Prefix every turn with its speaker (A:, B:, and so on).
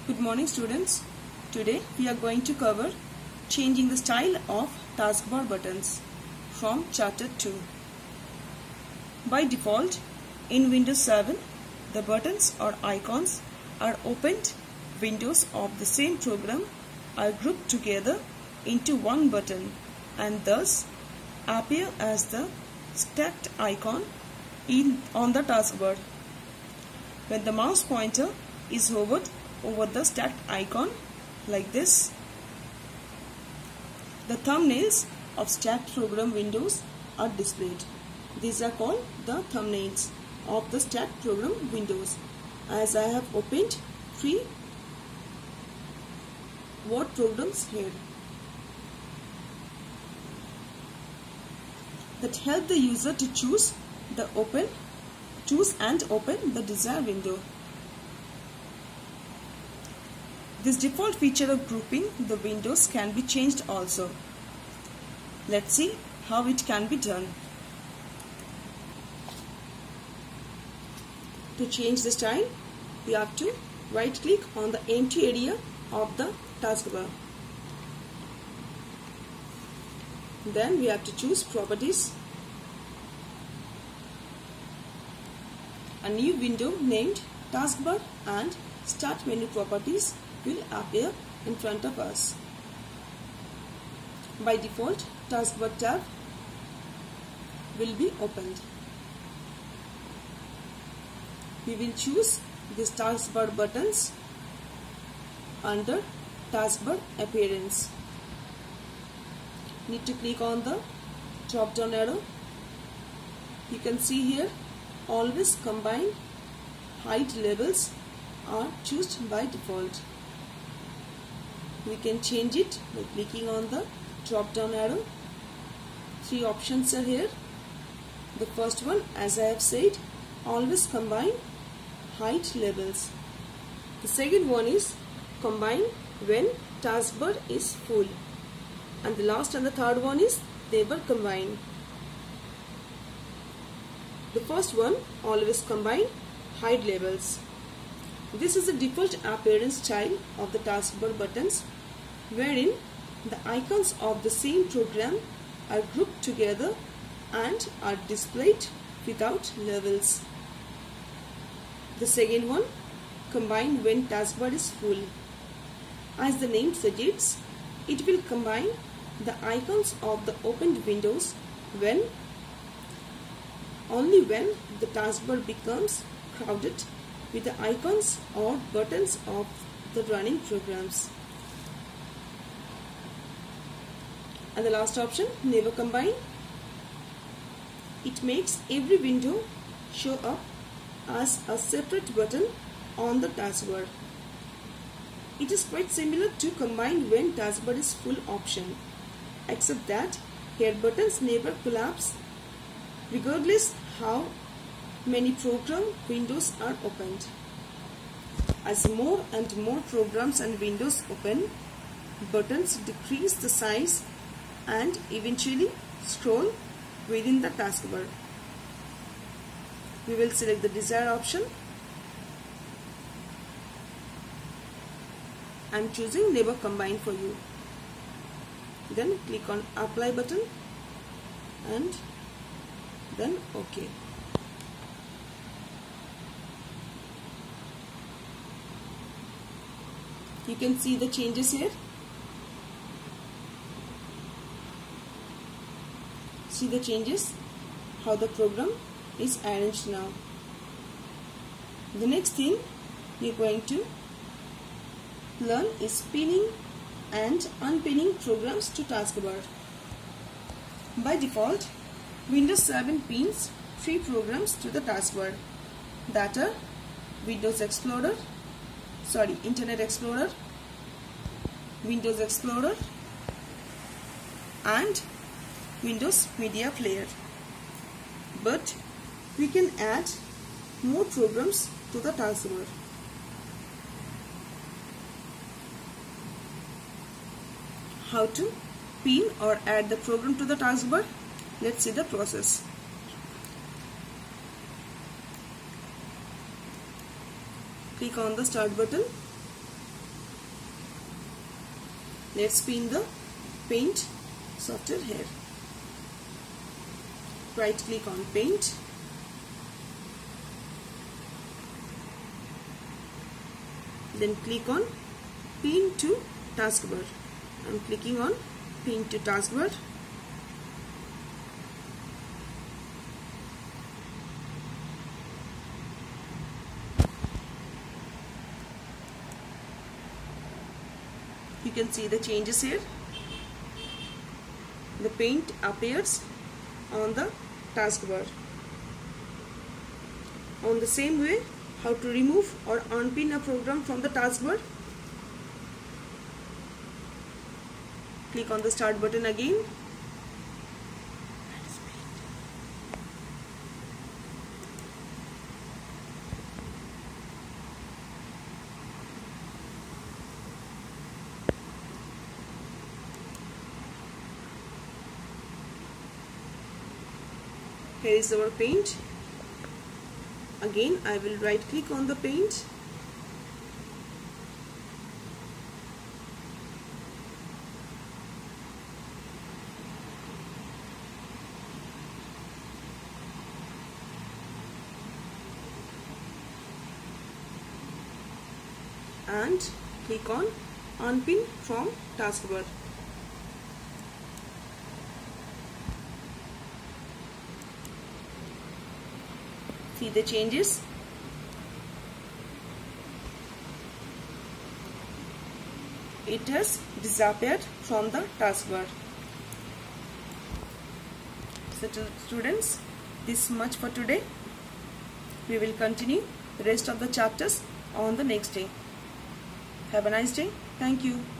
A: Good morning students. Today we are going to cover changing the style of taskbar buttons from chapter 2. By default, in Windows 7, the buttons or icons are opened windows of the same program are grouped together into one button and thus appear as the stacked icon on the taskbar. When the mouse pointer is hovered over the stacked icon like this, the thumbnails of stacked program windows are displayed. These are called the thumbnails of the stacked program windows. As I have opened 3 Word programs here that help the user to choose and open the desired window. This default feature of grouping the windows can be changed also. Let's see how it can be done. To change the style, we have to right click on the empty area of the taskbar. Then we have to choose Properties. A new window named Taskbar and Start Menu Properties will appear in front of us. By default, Taskbar tab will be opened. We will choose these taskbar buttons under Taskbar Appearance. Need to click on the drop down arrow. You can see here Always Combine height levels are chosen by default. We can change it by clicking on the drop down arrow. 3 options are here. The first one, as I have said, always combine height levels. The second one is combine when taskbar is full. And the last and the third one is never combine. The first one, always combine hide labels. This is the default appearance style of the taskbar buttons, wherein the icons of the same program are grouped together and are displayed without labels. The second one, combine when taskbar is full. As the name suggests, it will combine the icons of the opened windows only when the taskbar becomes crowded with the icons or buttons of the running programs. And the last option, never combine. It makes every window show up as a separate button on the taskbar. It is quite similar to combine when taskbar is full option, except that here buttons never collapse regardless how many program windows are opened. As more and more programs and windows open, buttons decrease the size and eventually scroll within the taskbar. We will select the desired option. I am choosing never combine for you. Then click on apply button and then OK. You can see the changes here. See the changes, how the program is arranged now. The next thing we are going to learn is pinning and unpinning programs to taskbar. By default, Windows 7 pins 3 programs to the taskbar, that are Internet Explorer, Windows Explorer and Windows Media Player. But we can add more programs to the taskbar. How to pin or add the program to the taskbar? Let's see the process. Click on the start button Let's pin the paint software here. Right click on paint. Then click on pin to taskbar. I'm clicking on pin to taskbar. You can see the changes here. The paint appears on the taskbar. On the same way, how to remove or unpin a program from the taskbar? Click on the start button again. Here is our paint. Again, I will right click on the paint. And click on unpin from taskbar. See the changes. It has disappeared from the taskbar. So students, this much for today. We will continue the rest of the chapters on the next day. Have a nice day. Thank you.